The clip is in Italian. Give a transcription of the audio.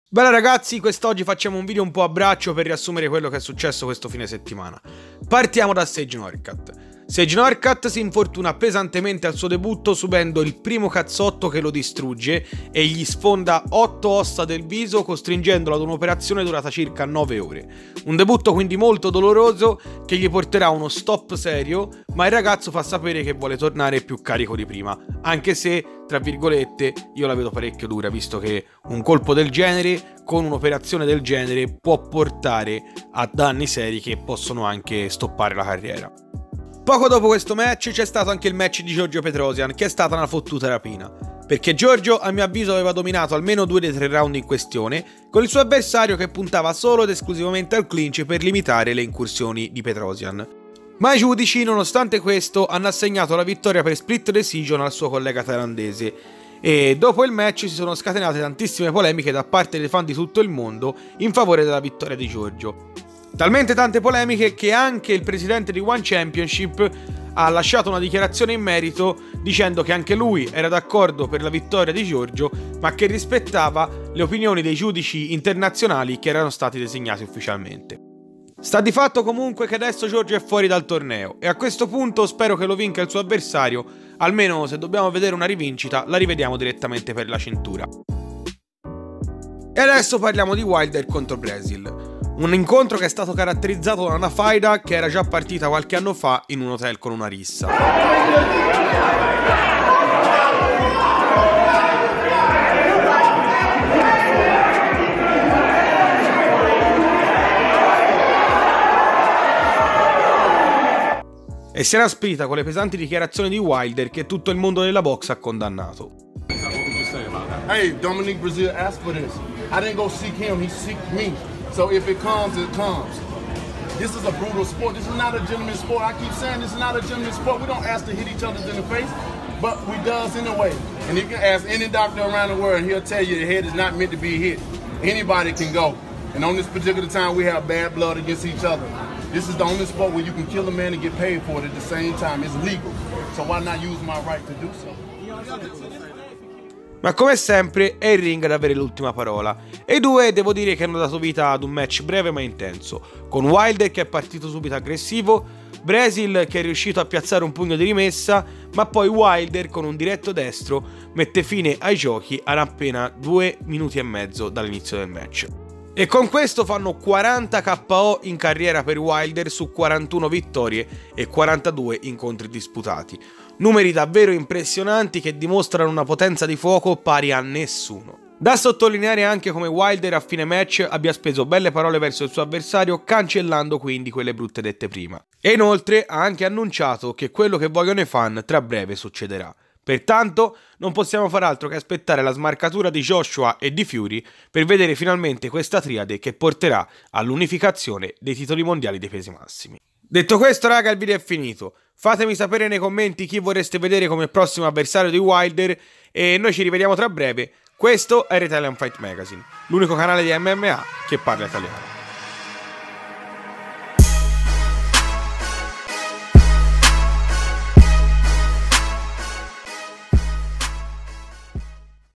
Bella ragazzi, quest'oggi facciamo un video un po' a braccio per riassumere quello che è successo questo fine settimana. Partiamo da Sage Northcutt. Sage Northcutt si infortuna pesantemente al suo debutto subendo il primo cazzotto che lo distrugge e gli sfonda 8 ossa del viso, costringendolo ad un'operazione durata circa 9 ore. Un debutto quindi molto doloroso che gli porterà a uno stop serio, ma il ragazzo fa sapere che vuole tornare più carico di prima, anche se, tra virgolette, io la vedo parecchio dura, visto che un colpo del genere con un'operazione del genere può portare a danni seri che possono anche stoppare la carriera. Poco dopo questo match c'è stato anche il match di Giorgio Petrosyan, che è stata una fottuta rapina, perché Giorgio a mio avviso aveva dominato almeno 2 dei 3 round in questione, con il suo avversario che puntava solo ed esclusivamente al clinch per limitare le incursioni di Petrosyan. Ma i giudici, nonostante questo, hanno assegnato la vittoria per split decision al suo collega thailandese, e dopo il match si sono scatenate tantissime polemiche da parte dei fan di tutto il mondo in favore della vittoria di Giorgio. Talmente tante polemiche che anche il presidente di One Championship ha lasciato una dichiarazione in merito dicendo che anche lui era d'accordo per la vittoria di Giorgio, ma che rispettava le opinioni dei giudici internazionali che erano stati designati ufficialmente. Sta di fatto comunque che adesso Giorgio è fuori dal torneo e a questo punto spero che lo vinca il suo avversario, almeno se dobbiamo vedere una rivincita la rivediamo direttamente per la cintura. E adesso parliamo di Wilder contro Breazeale. Un incontro che è stato caratterizzato da una faida che era già partita qualche anno fa in un hotel con una rissa. E si era sprita con le pesanti dichiarazioni di Wilder che tutto il mondo della box ha condannato. Hey, Dominique Breazeale asked for this. I didn't go seek him, he seeked me. So if it comes, it comes. This is a brutal sport. This is not a gentleman's sport. I keep saying this is not a gentleman's sport. We don't ask to hit each other in the face, but we does anyway. And you can ask any doctor around the world, he'll tell you the head is not meant to be hit. Anybody can go. And on this particular time, we have bad blood against each other. This is the only sport where you can kill a man and get paid for it at the same time. It's legal. So why not use my right to do so? Ma come sempre è il ring ad avere l'ultima parola, e i due devo dire che hanno dato vita ad un match breve ma intenso, con Wilder che è partito subito aggressivo, Breazeale che è riuscito a piazzare un pugno di rimessa, ma poi Wilder con un diretto destro mette fine ai giochi ad appena 2 minuti e mezzo dall'inizio del match. E con questo fanno 40 KO in carriera per Wilder su 41 vittorie e 42 incontri disputati. Numeri davvero impressionanti che dimostrano una potenza di fuoco pari a nessuno. Da sottolineare anche come Wilder a fine match abbia speso belle parole verso il suo avversario, cancellando quindi quelle brutte dette prima. E inoltre ha anche annunciato che quello che vogliono i fan tra breve succederà. Pertanto non possiamo far altro che aspettare la smarcatura di Joshua e di Fury per vedere finalmente questa triade che porterà all'unificazione dei titoli mondiali dei pesi massimi. Detto questo raga, il video è finito. Fatemi sapere nei commenti chi vorreste vedere come prossimo avversario di Wilder e noi ci rivediamo tra breve. Questo è Italian Fight Magazine, l'unico canale di MMA che parla italiano.